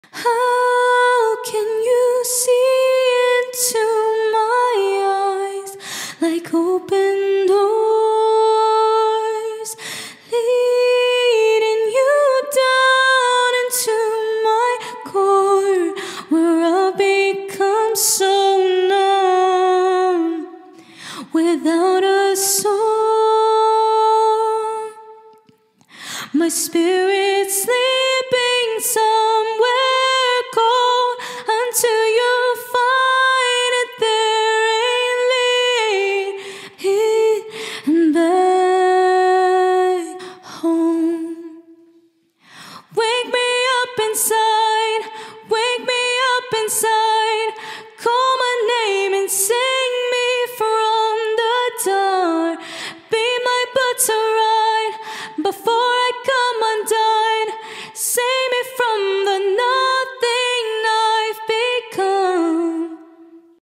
How can you see into my eyes like open doors, leading you down into my core, where I'll become so numb without a soul? My spirit